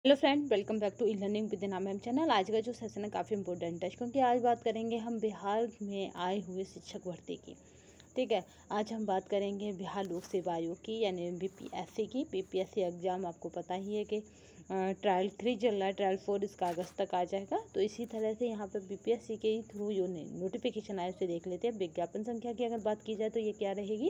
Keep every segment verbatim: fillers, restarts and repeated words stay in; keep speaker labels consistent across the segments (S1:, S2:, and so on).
S1: Hello friend, welcome back to e learning with नाम ma'am channel. आज का जो सेशन है काफ़ी इंपॉर्टेंट है क्योंकि आज बात करेंगे हम बिहार में आए हुए शिक्षक भर्ती की। ठीक है, आज हम बात करेंगे बिहार लोक सेवा आयोग की यानी बीपीएससी की। बीपीएससी एग्ज़ाम आपको पता ही है कि ट्रायल थ्री चल रहा है, ट्रायल फोर इसका अगस्त तक आ जाएगा। तो इसी तरह से यहाँ पर बीपीएससी के थ्रू जो नोटिफिकेशन आए उसे देख लेते हैं। विज्ञापन संख्या की अगर बात की जाए तो ये क्या रहेगी,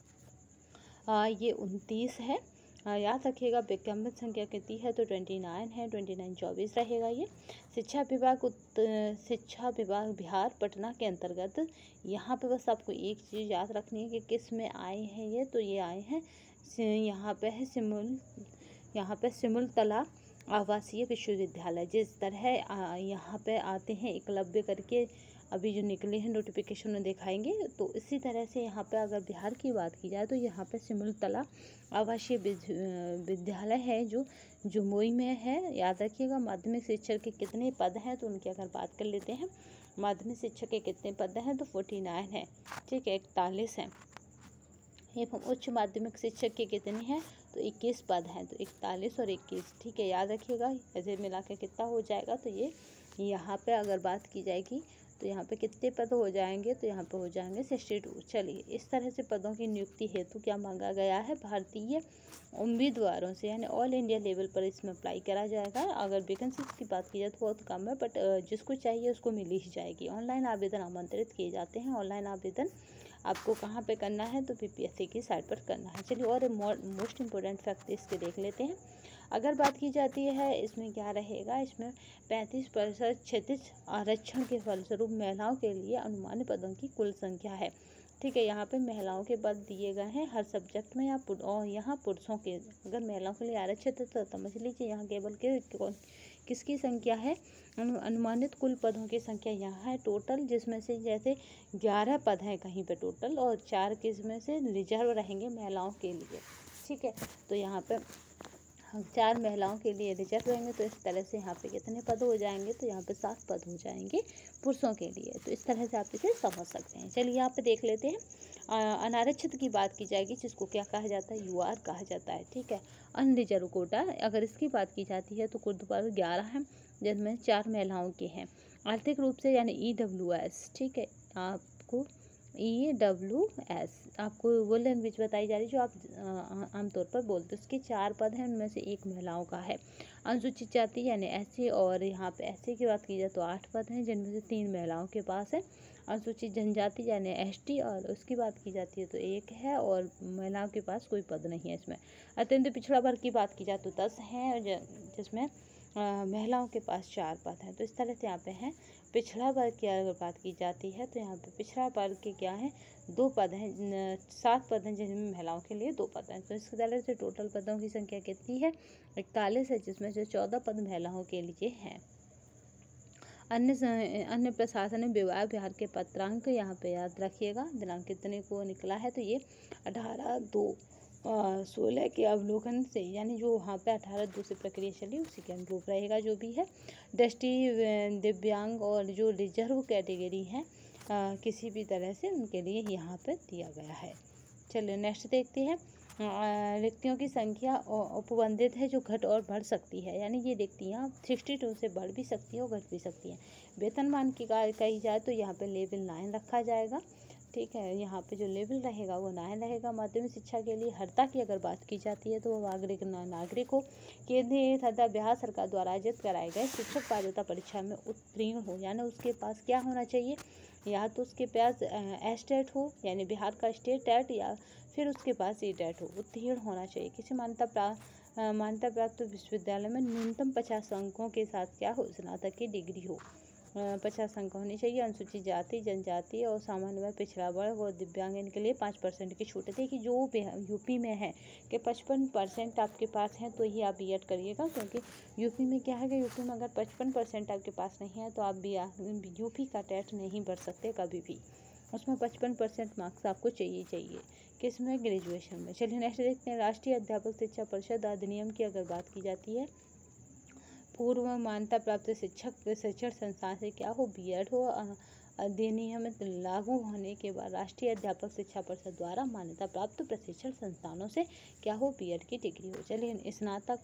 S1: आ, ये उनतीस है। आ, याद रखिएगा, विज्ञापन संख्या कितनी है तो ट्वेंटी नाइन है, ट्वेंटी नाइन चौबीस रहेगा ये। शिक्षा विभाग उत शिक्षा विभाग बिहार पटना के अंतर्गत। यहाँ पे बस आपको एक चीज़ याद रखनी है कि किस में आए हैं ये, तो ये आए हैं यहाँ पे है सिमुल यहाँ पे सिमुलतला आवासीय विश्वविद्यालय। जिस तरह यहाँ पे आते हैं एकलव्य करके, अभी जो निकले हैं नोटिफिकेशन में दिखाएंगे, तो इसी तरह से यहाँ पे अगर बिहार की बात की जाए तो यहाँ पे सिमुलतला आवासीय विद्यालय है जो जमुई में है। याद रखिएगा, माध्यमिक शिक्षक के कितने पद हैं तो उनकी अगर बात कर लेते हैं। माध्यमिक शिक्षक के कितने पद हैं तो फोर्टी नाइन है, ठीक है, इकतालीस है। एवं उच्च माध्यमिक शिक्षक के कितने हैं तो इक्कीस पद हैं, तो इकतालीस और इक्कीस, ठीक है, याद रखिएगा। ऐसे मिला के कितना हो जाएगा, तो ये यहाँ पे अगर बात की जाएगी तो यहाँ पे कितने पद हो जाएंगे तो यहाँ पे हो जाएंगे सिक्सटी टू। चलिए, इस तरह से पदों की नियुक्ति हेतु क्या मांगा गया है, भारतीय उम्मीदवारों से यानी ऑल इंडिया लेवल पर इसमें अप्लाई करा जाएगा। अगर वैकेंसीज की बात की जाए तो बहुत कम है, बट जिसको चाहिए उसको मिल ही जाएगी। ऑनलाइन आवेदन आमंत्रित किए जाते हैं। ऑनलाइन आवेदन आपको कहाँ पे करना है तो बीपीएससी की साइट पर करना है। चलिए, और मोस्ट इम्पोर्टेंट फैक्ट इसके देख लेते हैं। अगर बात की जाती है इसमें क्या रहेगा, इसमें पैंतीस प्रतिशत क्षैतिज आरक्षण के फलस्वरूप महिलाओं के लिए अनुमानित पदों की कुल संख्या है। ठीक है, यहाँ पे महिलाओं के पद दिए गए हैं हर सब्जेक्ट में, या और यहाँ पुरुषों के अगर महिलाओं के लिए आरक्षित है तो समझ लीजिए यहाँ केवल के किसकी संख्या है, अनुमानित कुल पदों की संख्या यहाँ है टोटल, जिसमें से जैसे ग्यारह पद हैं कहीं पे टोटल, और चार किसमें से रिजर्व रहेंगे महिलाओं के लिए। ठीक है, तो यहाँ पे चार महिलाओं के लिए रिजर्व रहेंगे, तो इस तरह से यहाँ पे कितने पद हो जाएंगे तो यहाँ पे सात पद हो जाएंगे पुरुषों के लिए। तो इस तरह से आप इसे समझ सकते हैं। चलिए, यहाँ पे देख लेते हैं। अनारक्षित की बात की जाएगी, जिसको क्या कहा जाता है, यूआर कहा जाता है। ठीक है, अनरिजर्व कोटा अगर इसकी बात की जाती है तो कुल पद ग्यारह हैं, जिनमें चार महिलाओं के हैं। आर्थिक रूप से यानी ई डब्ल्यू एस, ठीक है, आपको ई डब्ल्यू एस आपको वो लैंग्वेज बताई जा रही है जो आप आमतौर पर बोलते हैं। उसके चार पद हैं, उनमें से एक महिलाओं का है। अनुसूचित जाति यानी एस सी, और यहाँ पे एस सी की बात की जाए तो आठ पद हैं, जिनमें से तीन महिलाओं के पास है। अनुसूचित जनजाति यानी एस टी, और उसकी बात की जाती है तो एक है, और महिलाओं के पास कोई पद नहीं है इसमें। अत्यंत पिछड़ा वर्ग की बात की जाए तो दस हैं, जिसमें महिलाओं के पास चार पद हैं। तो इस तरह से यहाँ पे हैं। पिछड़ा वर्ग की अगर बात की जाती है तो यहाँ पे पिछड़ा वर्ग के क्या है, दो पद हैं, सात पद हैं, जिनमें महिलाओं के लिए दो पद हैं। तो इस तरह से टोटल पदों की संख्या कितनी है, इकतालीस है, जिसमें से चौदह पद महिलाओं के लिए हैं। अन्य अन्य प्रशासनिक विभाग बिहार के पत्रांक यहाँ पे याद रखिएगा, दिनांक कितने को निकला है तो ये अठारह दो सोलह के अवलोकन से, यानी जो वहाँ पे अठारह दो से प्रक्रिया चली उसी के अनुरूप रहेगा जो भी है। दृष्टि दिव्यांग और जो रिजर्व कैटेगरी हैं किसी भी तरह से, उनके लिए यहाँ पे दिया गया है। चलिए, नेक्स्ट देखते हैं। रिक्तियों की संख्या उपबंधित है जो घट और बढ़ सकती है, यानी ये रिक्तियाँ सिक्सटी टू से बढ़ भी सकती है और घट भी सकती हैं। वेतनमान की कही जाए तो यहाँ पे लेवल नाइन रखा जाएगा। ठीक है, यहाँ पे जो लेवल रहेगा वो नाइन रहेगा। माध्यमिक शिक्षा के लिए हर्ता की अगर बात की जाती है तो नागरिक नागरिक हो, केंद्रीय तथा बिहार सरकार द्वारा आयोजित कराए गए शिक्षक पात्रता परीक्षा में उत्तीर्ण हो, यानी उसके पास क्या होना चाहिए, या तो उसके पास एस टेट हो यानी बिहार का स्टेट टेट, या फिर उसके पास ई टेट हो, उत्तीर्ण होना चाहिए। किसी मान्यता प्राप्त मान्यता प्राप्त विश्वविद्यालय में न्यूनतम पचास अंकों के साथ क्या हो, स्नातक की डिग्री हो, पचास अंक होनी चाहिए। अनुसूचित जाति जनजाति और सामान्य वर्ग पिछड़ा वर्ग और दिव्यांग इनके लिए पाँच परसेंट की छूट है। कि जो यूपी में है कि पचपन परसेंट आपके पास हैं तो ही आप बी एड करिएगा, क्योंकि यूपी में क्या है कि यूपी में अगर पचपन परसेंट आपके पास नहीं है तो आप बी यूपी का टेट नहीं भर सकते कभी भी। उसमें पचपन परसेंट मार्क्स आपको चाहिए चाहिए किसमें, ग्रेजुएशन में। चलिए, नेक्स्ट देखते हैं। राष्ट्रीय अध्यापक शिक्षा परिषद अधिनियम की अगर बात की जाती है, पूर्व मान्यता प्राप्त शिक्षक शिक्षण संस्थान से क्या हो, बीएड हो, अधिनियम लागू होने के बाद राष्ट्रीय अध्यापक शिक्षा परिषद द्वारा मान्यता प्राप्त प्रशिक्षण संस्थानों से क्या हो, बीएड की डिग्री हो। चलिए, स्नातक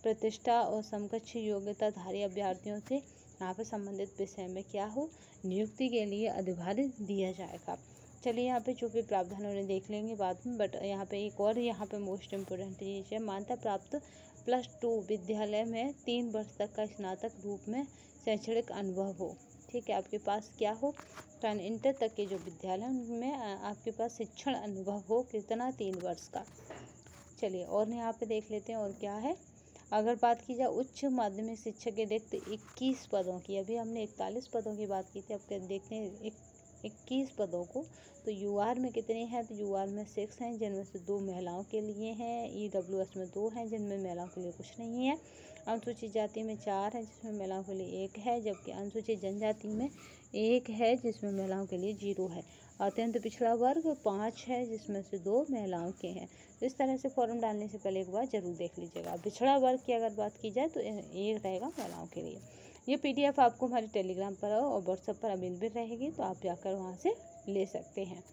S1: प्रतिष्ठा और समकक्ष योग्यताधारी अभ्यर्थियों से यहाँ पर संबंधित विषय में क्या हो, नियुक्ति के लिए अधिभार दिया जाएगा। चलिए यहाँ पे जो भी प्रावधान उन्हें देख लेंगे बाद में, बट यहाँ पे एक और यहाँ पे मोस्ट इम्पोर्टेंट चीज़ है, मान्यता प्राप्त प्लस टू विद्यालय में तीन वर्ष तक का स्नातक रूप में शैक्षणिक अनुभव हो। ठीक है, आपके पास क्या हो, टर्न इंटर तक के जो विद्यालय में आपके पास शिक्षण अनुभव हो, कितना, तीन वर्ष का। चलिए और यहाँ पे देख लेते हैं और क्या है। अगर बात की जाए उच्च माध्यमिक शिक्षक के रिक्त इक्कीस पदों की, अभी हमने इकतालीस पदों की बात की थी, अब देखते हैं इक्कीस पदों को। तो यूआर में कितने हैं, तो यूआर में सिक्स हैं जिनमें से दो महिलाओं के लिए हैं, ईडब्ल्यूएस में दो हैं जिनमें महिलाओं के लिए कुछ नहीं है, अनुसूचित जाति में चार है जिसमें महिलाओं के लिए एक है, जबकि अनुसूचित जनजाति में एक है जिसमें महिलाओं के लिए जीरो है। अत्यंत पिछड़ा वर्ग पाँच है जिसमें से दो महिलाओं के हैं। तो इस तरह से फॉर्म डालने से पहले एक बार जरूर देख लीजिएगा। पिछड़ा वर्ग की अगर बात की जाए तो एक रहेगा महिलाओं के लिए। ये पीडीएफ आपको हमारे टेलीग्राम पर और व्हाट्सएप पर अवेलेबल रहेगी, तो आप जाकर वहाँ से ले सकते हैं।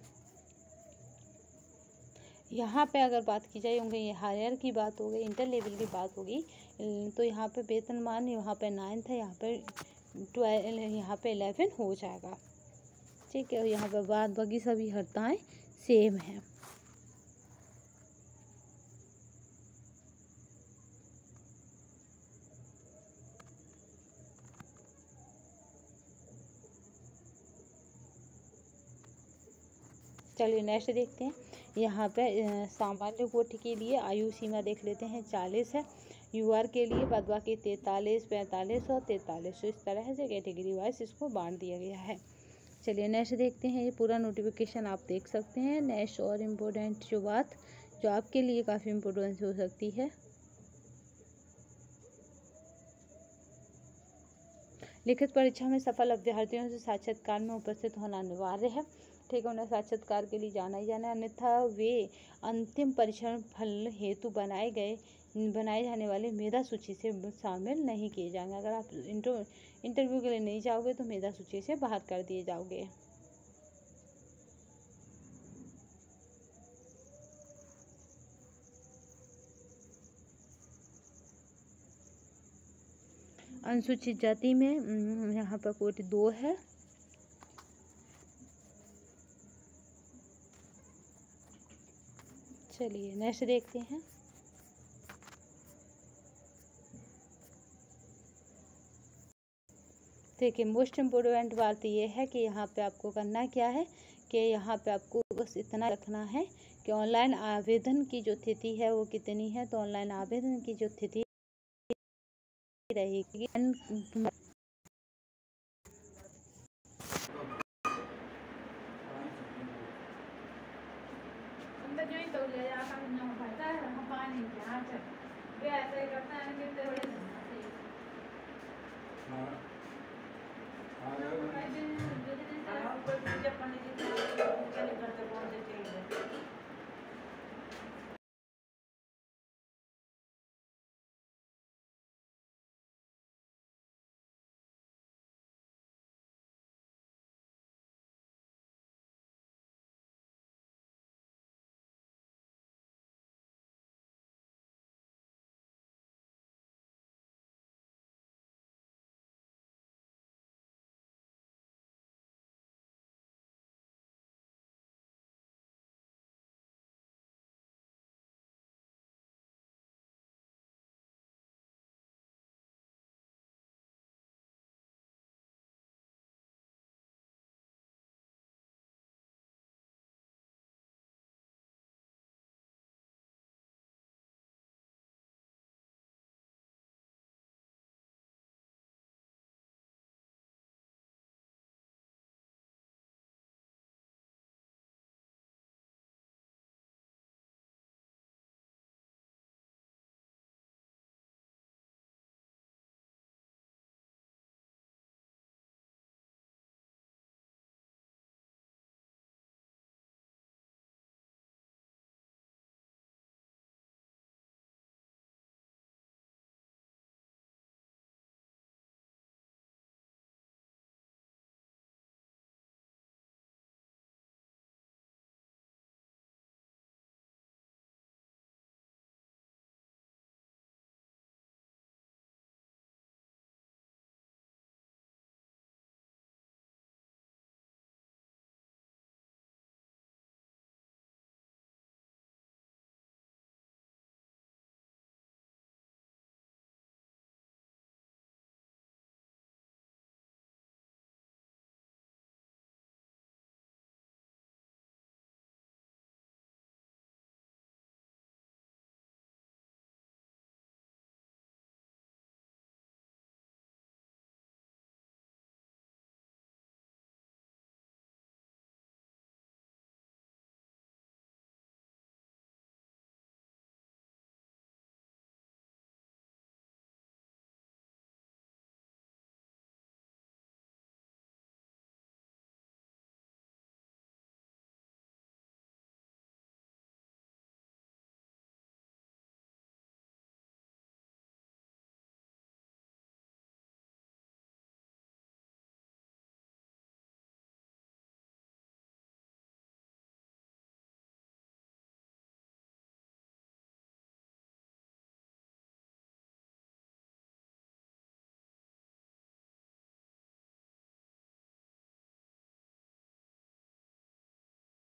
S1: यहाँ पे अगर बात की जाए होंगे, ये हायर की बात हो गई, इंटर लेवल की बात होगी, तो यहाँ पे वेतनमान यहाँ पे नाइन्थ है, यहाँ पे ट्वेल्व, यहाँ पे इलेवन हो जाएगा। ठीक है, और यहाँ पे बाद बाकी सभी हरताएँ सेम हैं। चलिए नेक्स्ट देखते हैं। यहाँ पे सामान्य कोटि के लिए आयु सीमा देख लेते हैं, चालीस है। यूआर के लिए बाद बाकी तैंतालीस, पैंतालीस और तैंतालीस, तो इस तरह से कैटेगरी वाइज इसको बांट दिया गया है। चलिए नेक्स्ट देखते हैं। ये पूरा नोटिफिकेशन आप देख सकते हैं। नेक्स्ट और इम्पोर्टेंट जो बात जो आपके लिए काफ़ी इम्पोर्टेंट हो सकती है, लिखित परीक्षा में सफल अभ्यर्थियों से साक्षात्कार में उपस्थित होना अनिवार्य है। ठीक है, उन्हें साक्षात्कार के लिए जाना ही जाना है, अन्यथा वे अंतिम परीक्षण फल हेतु बनाए गए बनाए जाने वाले मेधा सूची से शामिल नहीं किए जाएंगे। अगर आप इंटर इंटरव्यू के लिए नहीं जाओगे तो मेधा सूची से बाहर कर दिए जाओगे। अनुसूचित जाति में यहाँ पर कोटि दो है। चलिए नेक्स्ट देखते हैं। देखिए मोस्ट इम्पोर्टेंट बात यह है कि यहाँ पे आपको करना क्या है कि यहाँ पे आपको बस इतना रखना है कि ऑनलाइन आवेदन की जो तिथि है वो कितनी है। तो ऑनलाइन आवेदन की जो तिथि रहेगी तो ले